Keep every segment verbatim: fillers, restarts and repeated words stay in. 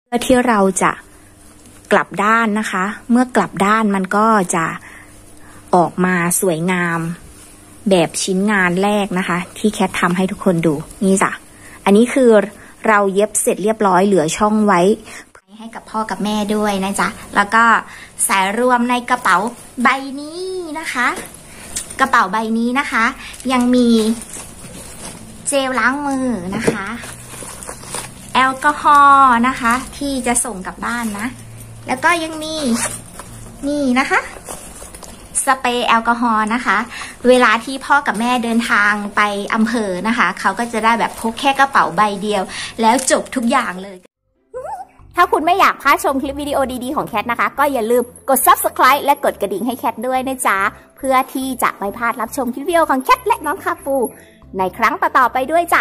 เพื่อที่เราจะกลับด้านนะคะเมื่อกลับด้านมันก็จะออกมาสวยงามแบบชิ้นงานแรกนะคะที่แคททำให้ทุกคนดูนี่จ้ะอันนี้คือเราเย็บเสร็จเรียบร้อยเหลือช่องไว้ให้กับพ่อกับแม่ด้วยนะจ๊ะแล้วก็ใส่รวมในกระเป๋าใบนี้นะคะกระเป๋าใบนี้นะคะยังมีเจลล้างมือนะคะแอลกอฮอล์นะคะที่จะส่งกลับบ้านนะแล้วก็ยังมีนี่นะคะสเปรย์แอลกอฮอล์นะคะเวลาที่พ่อกับแม่เดินทางไปอำเภอนะคะเขาก็จะได้แบบพกแค่กระเป๋าใบเดียวแล้วจบทุกอย่างเลยถ้าคุณไม่อยากพลาดชมคลิปวิดีโอดีๆของแคทนะคะก็อย่าลืมกด ซับสไครบ์ และกดกระดิ่งให้แคทด้วยนะจ๊ะเพื่อที่จะไม่พลาดรับชมคลิปวิดีโอของแคทและน้องคาปูในครั้งต่อๆไปด้วยจ้ะ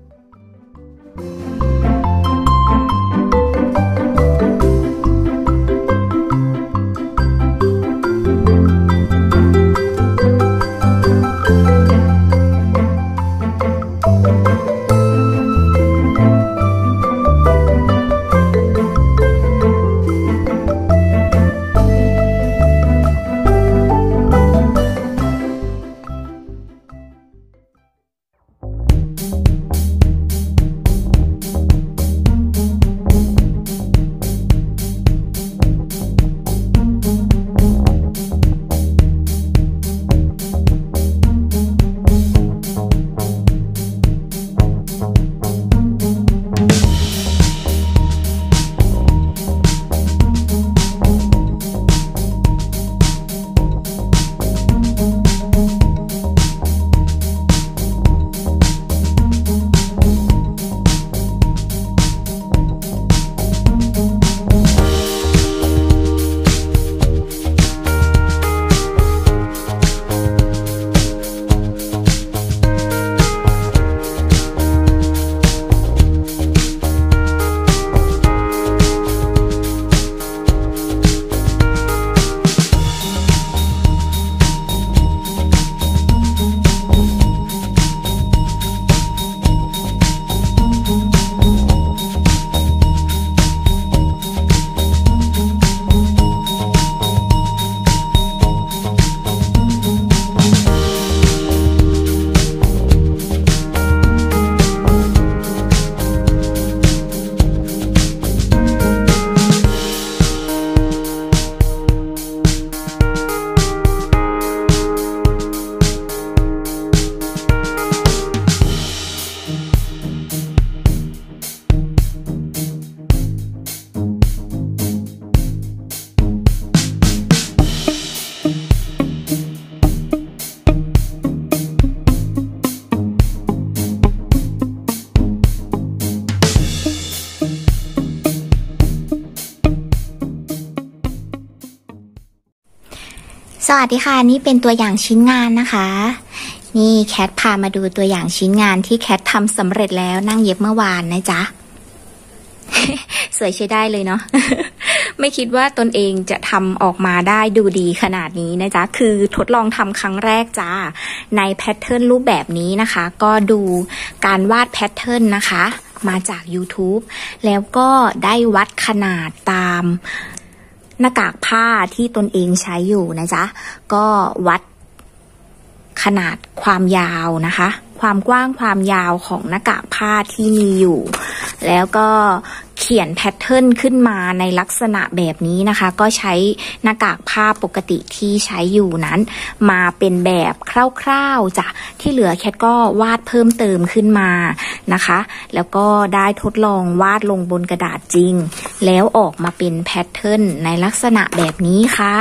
สวัสดีค่ะนี่เป็นตัวอย่างชิ้นงานนะคะนี่แคทพามาดูตัวอย่างชิ้นงานที่แคททำสำเร็จแล้วนั่งเย็บเมื่อวานนะจ๊ะ สวยใช้ได้เลยเนาะ ไม่คิดว่าตนเองจะทำออกมาได้ดูดีขนาดนี้นะจ๊ะคือทดลองทำครั้งแรกจ้าในแพทเทิร์นรูปแบบนี้นะคะก็ดูการวาดแพทเทิร์นนะคะมาจาก ยูทูบ แล้วก็ได้วัดขนาดตามหน้ากากผ้าที่ตนเองใช้อยู่นะจ๊ะก็วัดขนาดความยาวนะคะความกว้างความยาวของหน้ากากผ้าที่มีอยู่แล้วก็เขียนแพทเทิร์นขึ้นมาในลักษณะแบบนี้นะคะก็ใช้หน้ากากผ้าปกติที่ใช้อยู่นั้นมาเป็นแบบคร่าวๆจ้ะที่เหลือแคทก็วาดเพิ่มเติมขึ้นมานะคะแล้วก็ได้ทดลองวาดลงบนกระดาษจริงแล้วออกมาเป็นแพทเทิร์นในลักษณะแบบนี้ค่ะ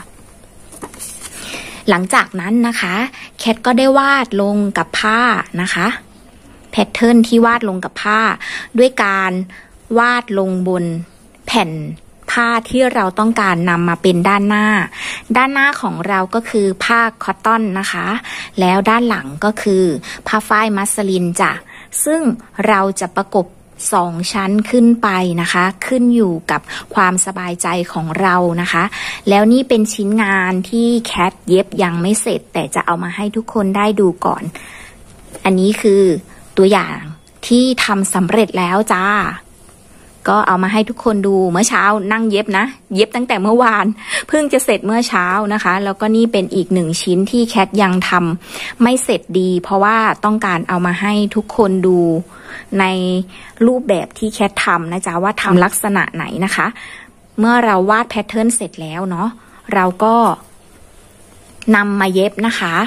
หลังจากนั้นนะคะแคทก็ได้วาดลงกับผ้านะคะแพทเทิร์นที่วาดลงกับผ้าด้วยการวาดลงบนแผ่นผ้าที่เราต้องการนำมาเป็นด้านหน้าด้านหน้าของเราก็คือผ้าคอตตอนนะคะแล้วด้านหลังก็คือผ้าฝ้ายมัสลินจ้ะซึ่งเราจะประกบสองชั้นขึ้นไปนะคะขึ้นอยู่กับความสบายใจของเรานะคะแล้วนี่เป็นชิ้นงานที่แคทเย็บยังไม่เสร็จแต่จะเอามาให้ทุกคนได้ดูก่อนอันนี้คือตัวอย่างที่ทำสำเร็จแล้วจ้าก็เอามาให้ทุกคนดูเมื่อเช้านั่งเย็บนะเย็บตั้งแต่เมื่อวานเพิ่งจะเสร็จเมื่อเช้านะคะแล้วก็นี่เป็นอีกหนึ่งชิ้นที่แคทยังทำไม่เสร็จดีเพราะว่าต้องการเอามาให้ทุกคนดูในรูปแบบที่แคททำนะจ๊ะว่าทำลักษณะไหนนะคะเมื่อเราวาดแพทเทิร์นเสร็จแล้วเนาะเราก็นำมาเย็บนะคะ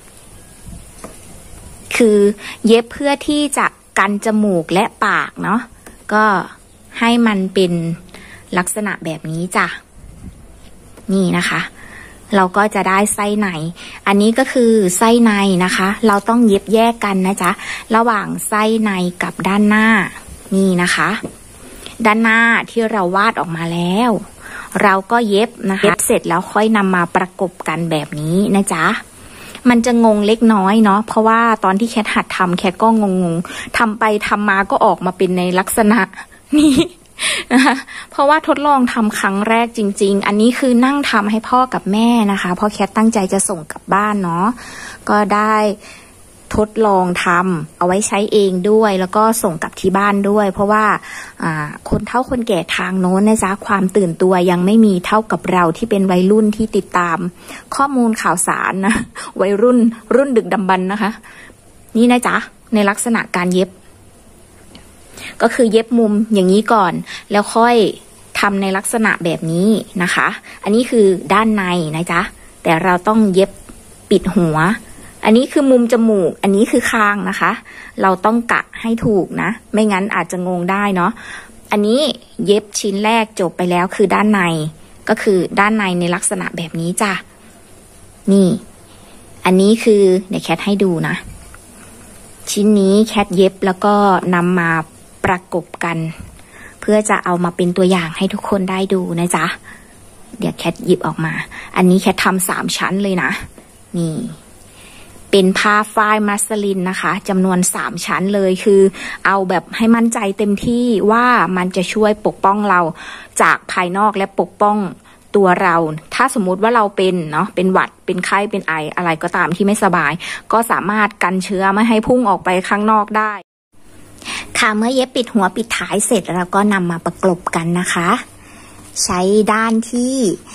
คือเย็บเพื่อที่จะกันจมูกและปากเนาะก็ให้มันเป็นลักษณะแบบนี้จ้ะนี่นะคะเราก็จะได้ไส้ในอันนี้ก็คือไส้ในนะคะเราต้องเย็บแยกกันนะจ๊ะระหว่างไส้ในกับด้านหน้านี่นะคะด้านหน้าที่เราวาดออกมาแล้วเราก็เย็บนะคะเย็บเสร็จแล้วค่อยนำมาประกบกันแบบนี้นะจ๊ะมันจะงงเล็กน้อยเนาะเพราะว่าตอนที่แคทหัดทำแคทก็งงงทำไปทำมาก็ออกมาเป็นในลักษณะนี้นะคะเพราะว่าทดลองทำครั้งแรกจริงๆอันนี้คือนั่งทำให้พ่อกับแม่นะคะเพราะแคทตั้งใจจะส่งกลับบ้านเนาะก็ได้ทดลองทำเอาไว้ใช้เองด้วยแล้วก็ส่งกลับที่บ้านด้วยเพราะว่าคนเฒ่าคนแก่ทางโน้นนะจ๊ะความตื่นตัวยังไม่มีเท่ากับเราที่เป็นวัยรุ่นที่ติดตามข้อมูลข่าวสารนะวัยรุ่นรุ่นดึกดำบรรพ์นะคะนี่นะจ๊ะในลักษณะการเย็บก็คือเย็บมุมอย่างนี้ก่อนแล้วค่อยทำในลักษณะแบบนี้นะคะอันนี้คือด้านในนะจ๊ะแต่เราต้องเย็บปิดหัวอันนี้คือมุมจมูกอันนี้คือคางนะคะเราต้องกะให้ถูกนะไม่งั้นอาจจะงงได้เนาะอันนี้เย็บชิ้นแรกจบไปแล้วคือด้านในก็คือด้านในในลักษณะแบบนี้จ้ะนี่อันนี้คือเดี๋ยวแคทให้ดูนะชิ้นนี้แคทเย็บแล้วก็นำมาประกบกันเพื่อจะเอามาเป็นตัวอย่างให้ทุกคนได้ดูนะจ๊ะเดี๋ยวแคทหยิบออกมาอันนี้แคททำสามชั้นเลยนะนี่เป็นผ้าฝ้ายมัสลินนะคะจำนวนสามชั้นเลยคือเอาแบบให้มั่นใจเต็มที่ว่ามันจะช่วยปกป้องเราจากภายนอกและปกป้องตัวเราถ้าสมมุติว่าเราเป็นเนาะเป็นหวัดเป็นไข้เป็นไออะไรก็ตามที่ไม่สบายก็สามารถกันเชื้อไม่ให้พุ่งออกไปข้างนอกได้ค่ะเมื่อเย็บปิดหัวปิดท้ายเสร็จแล้วก็นำมาประกบกันนะคะใช้ด้านที่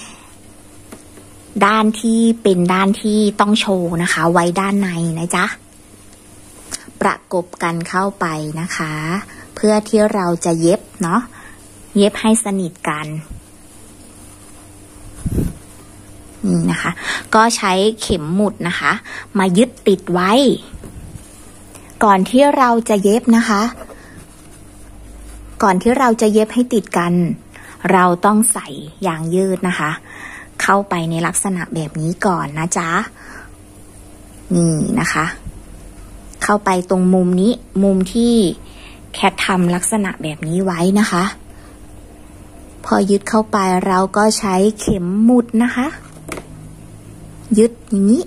ด้านที่เป็นด้านที่ต้องโชว์นะคะไว้ด้านในนะจ๊ะประกบกันเข้าไปนะคะเพื่อที่เราจะเย็บเนาะเย็บให้สนิทกันนี่นะคะก็ใช้เข็มหมุดนะคะมายึดติดไว้ก่อนที่เราจะเย็บนะคะก่อนที่เราจะเย็บให้ติดกันเราต้องใส่ยางยืดนะคะเข้าไปในลักษณะแบบนี้ก่อนนะจ๊ะนี่นะคะเข้าไปตรงมุมนี้มุมที่แคททำลักษณะแบบนี้ไว้นะคะพอยึดเข้าไปเราก็ใช้เข็มหมุดนะคะยึดอย่างนี้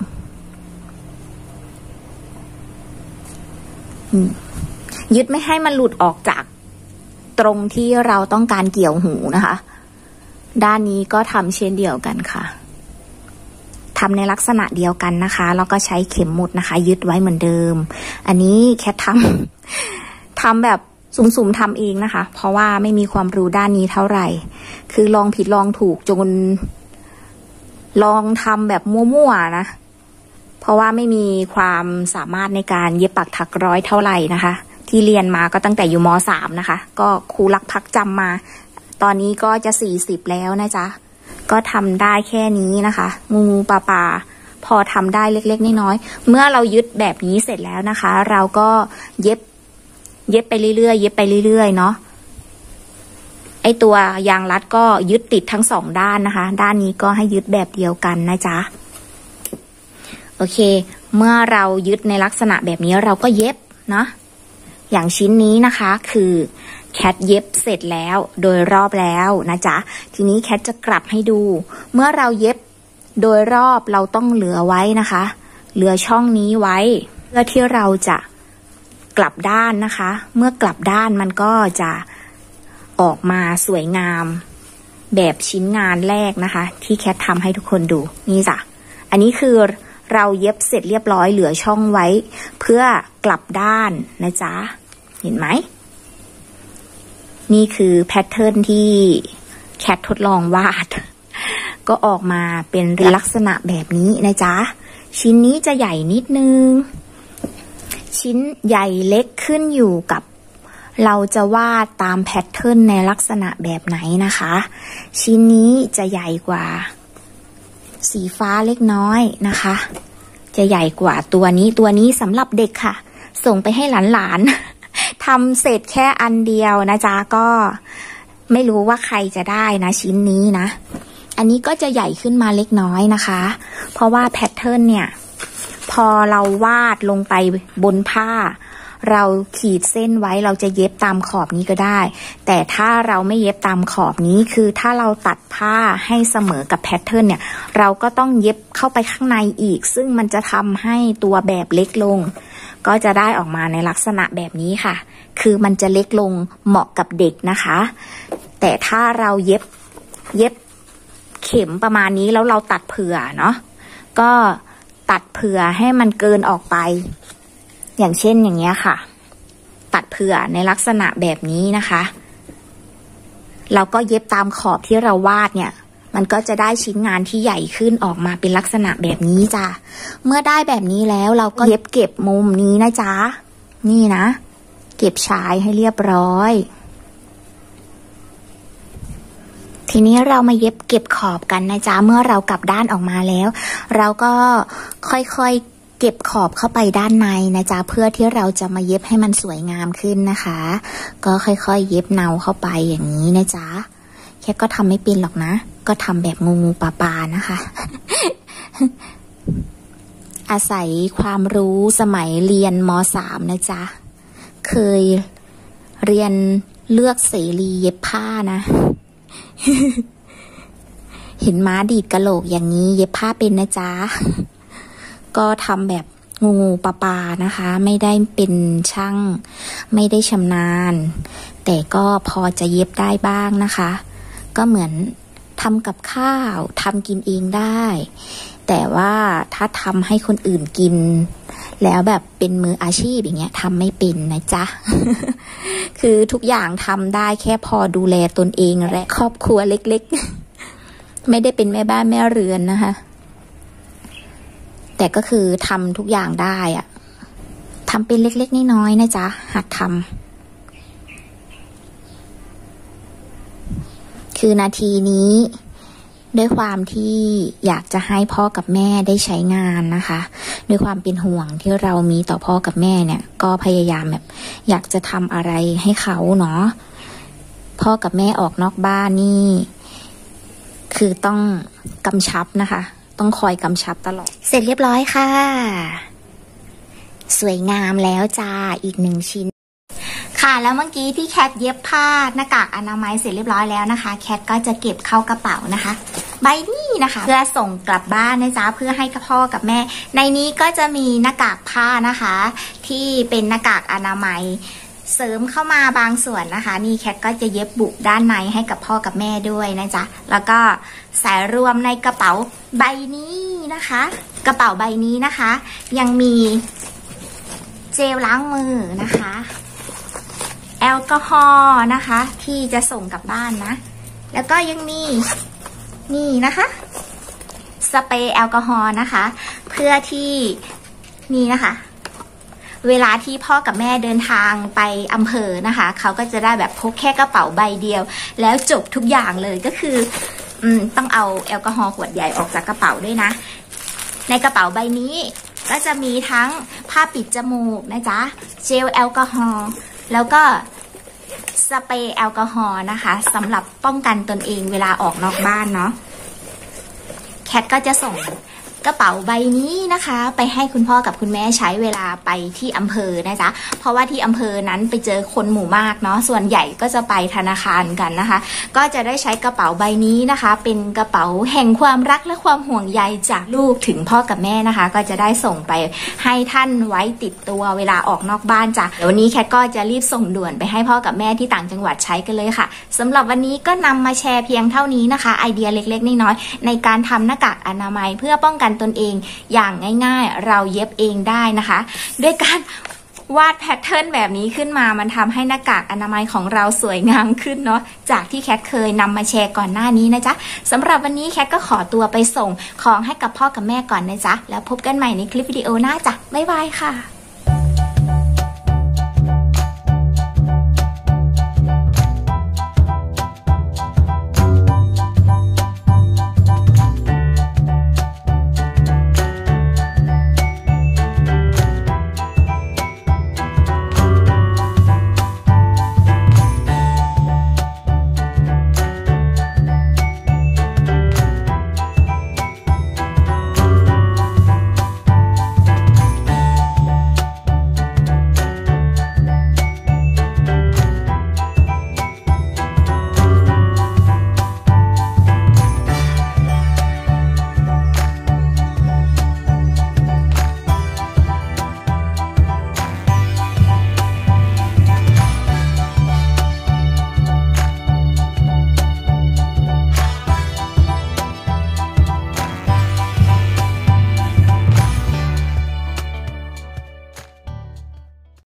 ยึดไม่ให้มันหลุดออกจากตรงที่เราต้องการเกี่ยวหูนะคะด้านนี้ก็ทำเช่นเดียวกันค่ะทำในลักษณะเดียวกันนะคะแล้วก็ใช้เข็มหมุดนะคะยึดไว้เหมือนเดิมอันนี้แค่ทำทำแบบสุ่มๆทำเองนะคะเพราะว่าไม่มีความรู้ด้านนี้เท่าไหร่คือลองผิดลองถูกจนลองทำแบบมั่วๆนะเพราะว่าไม่มีความสามารถในการเย็บปักถักร้อยเท่าไหร่นะคะที่เรียนมาก็ตั้งแต่อยู่ม.สาม นะคะก็ครูรักพักจำมาตอนนี้ก็จะสี่สิบแล้วนะจ๊ะก็ทำได้แค่นี้นะคะงูงูปลาปลาพอทำได้เล็กๆน้อยๆเมื่อเรายึดแบบนี้เสร็จแล้วนะคะเราก็เย็บเย็บไปเรื่อยๆเย็บไปเรื่อยๆเนาะไอตัวยางรัดก็ยึดติดทั้งสองด้านนะคะด้านนี้ก็ให้ยึดแบบเดียวกันนะจ๊ะโอเคเมื่อเรายึดในลักษณะแบบนี้เราก็เย็บเนาะอย่างชิ้นนี้นะคะคือแคทเย็บเสร็จแล้วโดยรอบแล้วนะจ๊ะทีนี้แคทจะกลับให้ดูเมื่อเราเย็บโดยรอบเราต้องเหลือไว้นะคะเหลือช่องนี้ไว้เพื่อที่เราจะกลับด้านนะคะเมื่อกลับด้านมันก็จะออกมาสวยงามแบบชิ้นงานแรกนะคะที่แคททำให้ทุกคนดูนี่จ้ะอันนี้คือเราเย็บเสร็จเรียบร้อยเหลือช่องไว้เพื่อกลับด้านนะจ๊ะเห็นไหมนี่คือแพทเทิร์นที่แคททดลองวาดก็ออกมาเป็นลักษณะแบบนี้นะจ๊ะชิ้นนี้จะใหญ่นิดนึงชิ้นใหญ่เล็กขึ้นอยู่กับเราจะวาดตามแพทเทิร์นในลักษณะแบบไหนนะคะชิ้นนี้จะใหญ่กว่าสีฟ้าเล็กน้อยนะคะจะใหญ่กว่าตัวนี้ตัวนี้สำหรับเด็กค่ะส่งไปให้หลานๆทำเสร็จแค่อันเดียวนะจ๊ะก็ไม่รู้ว่าใครจะได้นะชิ้นนี้นะอันนี้ก็จะใหญ่ขึ้นมาเล็กน้อยนะคะเพราะว่าแพทเทิร์นเนี่ยพอเราวาดลงไปบนผ้าเราขีดเส้นไว้เราจะเย็บตามขอบนี้ก็ได้แต่ถ้าเราไม่เย็บตามขอบนี้คือถ้าเราตัดผ้าให้เสมอกับแพทเทิร์นเนี่ยเราก็ต้องเย็บเข้าไปข้างในอีกซึ่งมันจะทำให้ตัวแบบเล็กลงก็จะได้ออกมาในลักษณะแบบนี้ค่ะคือมันจะเล็กลงเหมาะกับเด็กนะคะแต่ถ้าเราเย็บเย็บเข็มประมาณนี้แล้วเราตัดเผื่อเนาะก็ตัดเผื่อให้มันเกินออกไปอย่างเช่นอย่างเงี้ยค่ะตัดเผื่อในลักษณะแบบนี้นะคะเราก็เย็บตามขอบที่เราวาดเนี่ยมันก็จะได้ชิ้นงานที่ใหญ่ขึ้นออกมาเป็นลักษณะแบบนี้จ้ะเมื่อได้แบบนี้แล้วเราก็เย็บเก็บมุมนี้นะจ๊ะนี่นะเก็บชายให้เรียบร้อยทีนี้เรามาเย็บเก็บขอบกันนะจ๊ะเมื่อเรากลับด้านออกมาแล้วเราก็ค่อยๆเก็บขอบเข้าไปด้านในนะจ๊ะเพื่อที่เราจะมาเย็บให้มันสวยงามขึ้นนะคะก็ค่อยๆเย็บเนาเข้าไปอย่างนี้นะจ๊ะแค่ก็ทำไม่เป็นหรอกนะก็ทำแบบงูงูปลาปลานะคะ อาศัยความรู้สมัยเรียนม.สาม นะจ๊ะเคยเรียนเลือกเสรีเย็บผ้านะ เห็นม้าดีดกะโหลกอย่างนี้เย็บผ้าเป็นนะจ๊ะก็ทำแบบงูงูปลาปลานะคะไม่ได้เป็นช่างไม่ได้ชำนาญแต่ก็พอจะเย็บได้บ้างนะคะก็เหมือนทำกับข้าวทำกินเองได้แต่ว่าถ้าทำให้คนอื่นกินแล้วแบบเป็นมืออาชีพอย่างเงี้ยทำไม่เป็นนะจ๊ะ คือทุกอย่างทำได้แค่พอดูแลตนเองและครอบครัวเล็กๆ ไม่ได้เป็นแม่บ้านแม่เรือนนะคะแต่ก็คือทำทุกอย่างได้อะทำเป็นเล็กๆน้อยๆนะจ๊ะหัดทำคือนาทีนี้ด้วยความที่อยากจะให้พ่อกับแม่ได้ใช้งานนะคะด้วยความเป็นห่วงที่เรามีต่อพ่อกับแม่เนี่ยก็พยายามแบบอยากจะทำอะไรให้เขาเนาะพ่อกับแม่ออกนอกบ้านนี่คือต้องกำชับนะคะต้องคอยกำชับตลอดเสร็จเรียบร้อยค่ะสวยงามแล้วจ้าอีกหนึ่งชิ้นค่ะแล้วเมื่อกี้ที่แคทเย็บผ้าหน้ากากอนามัยเสร็จเรียบร้อยแล้วนะคะแคทก็จะเก็บเข้ากระเป๋านะคะใบนี้นะคะเพื่อส่งกลับบ้านนะจ๊ะเพื่อให้พ่อกับแม่ในนี้ก็จะมีหน้ากากผ้านะคะที่เป็นหน้ากากอนามัยเสริมเข้ามาบางส่วนนะคะนี่แคทก็จะเย็บบุด้านในให้กับพ่อกับแม่ด้วยนะจ๊ะแล้วก็ใส่รวมในกระเป๋าใบนี้นะคะกระเป๋าใบนี้นะคะยังมีเจลล้างมือนะคะแอลกอฮอล์นะคะที่จะส่งกลับบ้านนะแล้วก็ยังมีนี่นะคะสเปรย์แอลกอฮอล์นะคะเพื่อที่นี่นะคะเวลาที่พ่อกับแม่เดินทางไปอำเภอนะคะเขาก็จะได้แบบพกแค่กระเป๋าใบเดียวแล้วจบทุกอย่างเลยก็คืออืมต้องเอาแอลกอฮอล์ขวดใหญ่ออกจากกระเป๋าด้วยนะในกระเป๋าใบนี้ก็จะมีทั้งผ้าปิดจมูกนะจ๊ะเจลแอลกอฮอล์แล้วก็สเปรย์แอลกอฮอล์นะคะสำหรับป้องกันตนเองเวลาออกนอกบ้านเนาะแคทก็จะส่งกระเป๋าใบนี้นะคะไปให้คุณพ่อกับคุณแม่ใช้เวลาไปที่อำเภอนะจ๊ะเพราะว่าที่อำเภอนั้นไปเจอคนหมู่มากเนาะส่วนใหญ่ก็จะไปธนาคารกันนะคะก็จะได้ใช้กระเป๋าใบนี้นะคะเป็นกระเป๋าแห่งความรักและความห่วงใยจากลูกถึงพ่อกับแม่นะคะก็จะได้ส่งไปให้ท่านไว้ติดตัวเวลาออกนอกบ้านจ้ะเดี๋ยววันนี้แคทก็จะรีบส่งด่วนไปให้พ่อกับแม่ที่ต่างจังหวัดใช้กันเลยค่ะสำหรับวันนี้ก็นำมาแชร์เพียงเท่านี้นะคะไอเดียเล็กๆน้อยๆในการทำหน้ากากอนามัยเพื่อป้องกันตนเองอย่างง่ายๆเราเย็บเองได้นะคะด้วยการวาดแพทเทิร์นแบบนี้ขึ้นมามันทำให้หน้ากากอนามัยของเราสวยงามขึ้นเนาะจากที่แคทเคยนำมาแชร์ก่อนหน้านี้นะจ๊ะสำหรับวันนี้แคทก็ขอตัวไปส่งของให้กับพ่อกับแม่ก่อนนะจ๊ะแล้วพบกันใหม่ในคลิปวิดีโอหน้าจ้ะบ๊ายบายค่ะ